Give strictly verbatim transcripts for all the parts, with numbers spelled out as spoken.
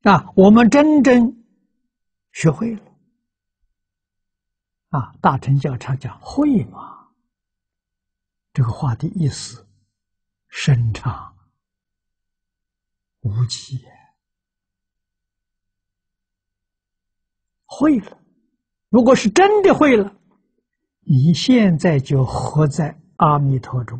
啊，我们真正学会了啊，大乘教常讲会嘛，这个话的意思深长无际，会了。如果是真的会了，你现在就活在阿弥陀中。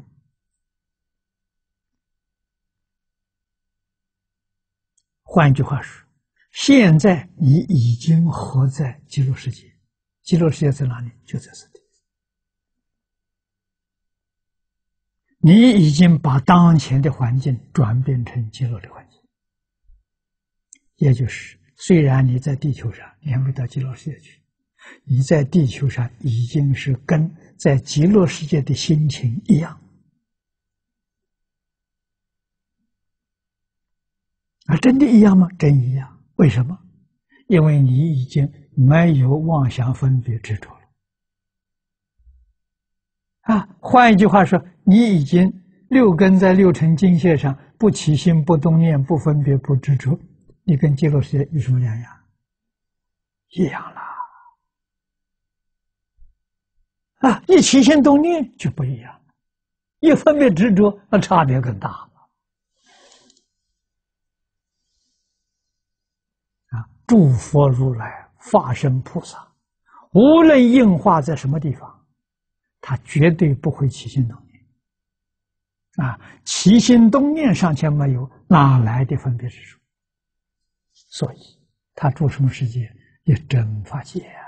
换句话说，现在你已经活在极乐世界，极乐世界在哪里？就在这里。你已经把当前的环境转变成极乐的环境，也就是虽然你在地球上，你还没到极乐世界去，你在地球上已经是跟在极乐世界的心情一样。啊，真的一样吗？真一样。为什么？因为你已经没有妄想分别执着了。啊，换一句话说，你已经六根在六尘境界上不起心、不动念、不分别、不执着，你跟极乐世界有什么两样？一样啦。啊，一起心动念就不一样，一分别执着，那差别更大。诸佛如来、法身菩萨，无论应化在什么地方，他绝对不会起心动念。啊，起心动念尚且没有，哪来的分别之处？所以，他住什么世界？也真法界啊！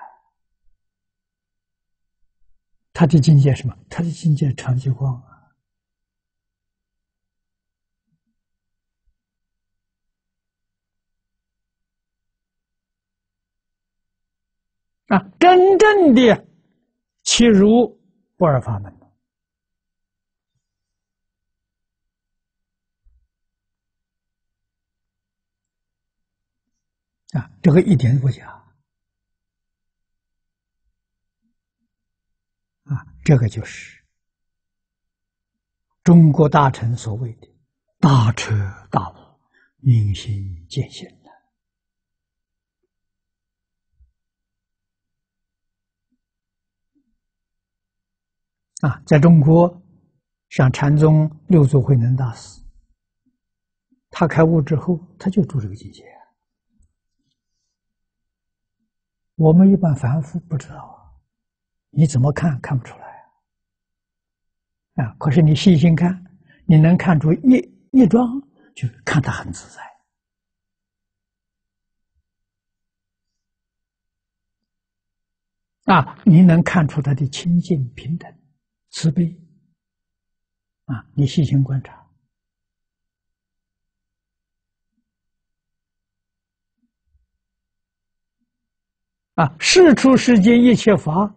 他的境界什么？他的境界常寂光啊！啊，真正的契入不二法门啊，这个一点不假啊，这个就是中国大乘所谓的大彻大悟、明心见性的啊，在中国，像禅宗六祖慧能大师，他开悟之后，他就住这个境界。我们一般凡夫不知道啊，你怎么看看不出来啊？啊，可是你细心看，你能看出一一桩，就看他很自在啊，你能看出他的清净平等。慈悲啊！你细心观察啊，世出世间一切法，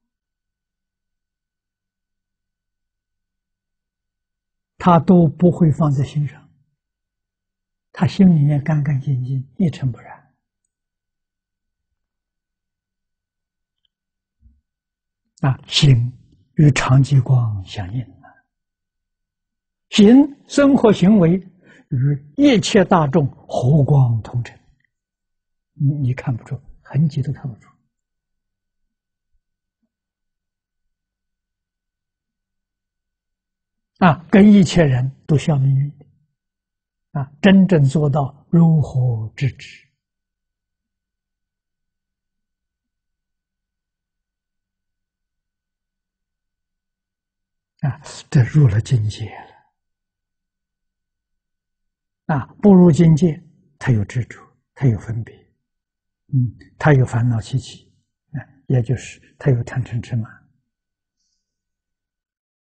他都不会放在心上，他心里面干干净净，一尘不染啊，心与常寂光相应啊，行生活行为与一切大众和光同尘，你你看不出，痕迹都看不出啊，跟一切人都相命运啊，真正做到如何制止啊，这入了境界了啊！不入境界，他有执着，他有分别，嗯，他有烦恼习气，啊，也就是他有贪嗔痴慢。